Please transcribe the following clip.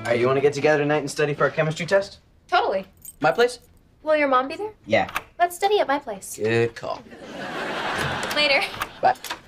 right, you want to get together tonight and study for our chemistry test? Totally. My place? Will your mom be there? Yeah. Let's study at my place. Good call. Later. Bye.